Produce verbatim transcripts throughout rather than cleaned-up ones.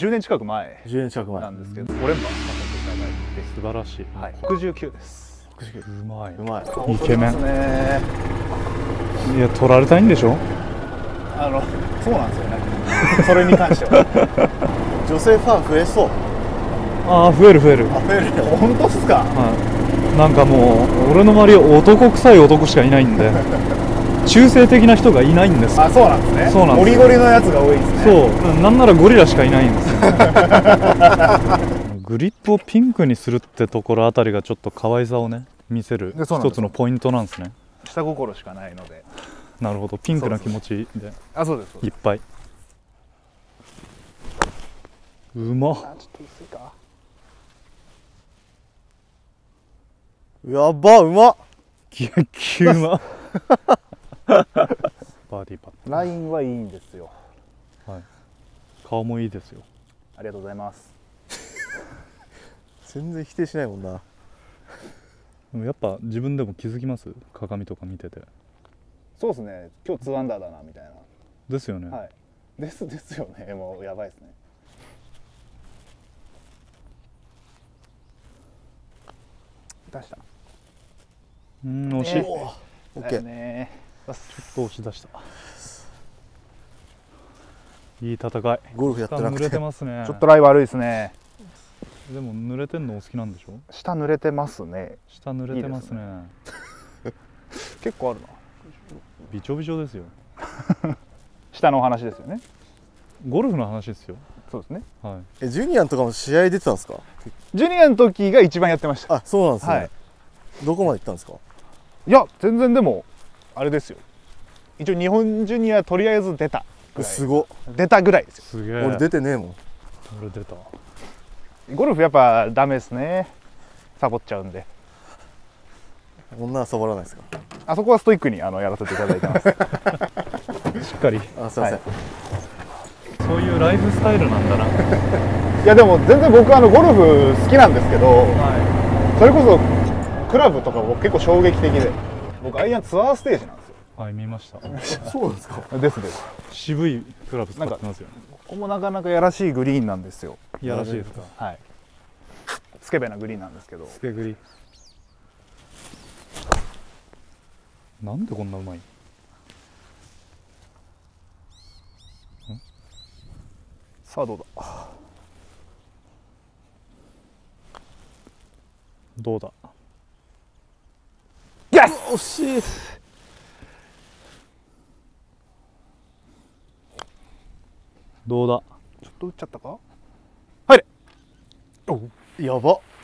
じゅうねん近く前じゅうねん近く前なんですけど、ご連覇させていただいて、 素晴らしい。 はい、ろくじゅうきゅうです。 ろくじゅうきゅう。 うまい。 うまい。 イケメン。 ね、 いや、取られたいんでしょ。 あの、そうなんですよね。それに関しては。 女性ファン増えそう。 ああ、増える増える。 あ、増える。 本当っすか。 はい。なんかもう、俺の周り男臭い男しかいないんで。中性的な人がいないんです。 あ、そうなんですね。 そうなんです。 ゴリゴリのやつが多いですね。 そう、なんならゴリラしかいないんですよ。グリップをピンクにするってところあたりがちょっと可愛さをね見せる一つのポイントなんですね。 下心しかないので。 なるほど、ピンクな気持ちで。 あ、そうです。 いっぱい。うまっ。 あ、ちょっと薄いか。 やば、うまっ。 激うま。バーディーパット。 ラインはいいんですよ。 はい。顔もいいですよ。 ありがとうございます。 全然否定しないもんな。 でもやっぱ自分でも気づきます？鏡とか見てて。 そうですね。今日ツーアンダーだなみたいな。 ですよね。 はい。ですですよね。もうやばいですね。出した。 うん、惜しい。 えー、 オッケー。 ね。 ちょっと押し出した。いい戦い。 ゴルフやってなくて下濡れてますね。 ちょっとライ悪いですね。 でも濡れてんのお好きなんでしょ？ 下濡れてますね。 下濡れてますね。 いい結構あるな。 びちょびちょですよ。 下のお話ですよね。 ゴルフの話ですよ。 そうですね。 はい。 え、ジュニアのとかも試合出てたんですか？ ジュニアの時が一番やってました。 あ、そうなんですね。 はい、 どこまで行ったんですか？ いや、全然でもあれですよ。一応日本ジュニアとりあえず出たぐらい。 すごっ。 出たぐらいですよ。 すげえ。 俺出てねえもん。 俺出た。 ゴルフやっぱダメですね。サボっちゃうんで。 女はサボらないですか？ あそこはストイックにあのやらせていただいてます。 しっかり。 あ、すいません。 はい、 そういうライフスタイルなんだな。 いやでも全然僕あのゴルフ好きなんですけど、 はそれこそクラブとかも結構衝撃的で、僕アイアンツアーステージなんですよ。 い。はい、見ました。 そうなんですか？ ですです。 渋いクラブ使ってますよね。 ここもなかなかやらしいグリーンなんですよ。 いやらしいですか。 はい。スケベなグリーンなんですけど。 スケグリ。なんでこんなうまい？ さあどうだ。 どうだ。 イエス。 惜しい。 どうだ。 ちょっと打っちゃったか。入れ。おう。 やば。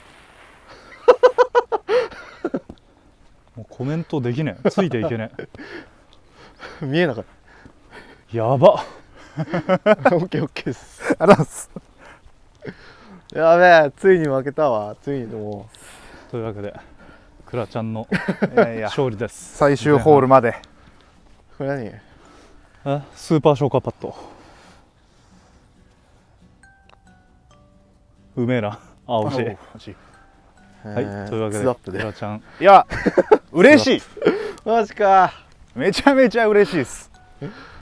もうコメントできねえ。ついていけねえ。 見えなかっやば。 た。オッケーオッケーです。 ありがとうございます。 やべえ、ついに負けたわ。ついにもというわけでクラちゃんのいやいや勝利です。 最終ホールまで。 う。これ何？ えスーパーショーカーパット。うめえな。あ、惜しい。 惜しい。 はい、というわけでツーアップで。 クラちゃんいや嬉しい。 マジか。 めちゃめちゃ嬉しいです。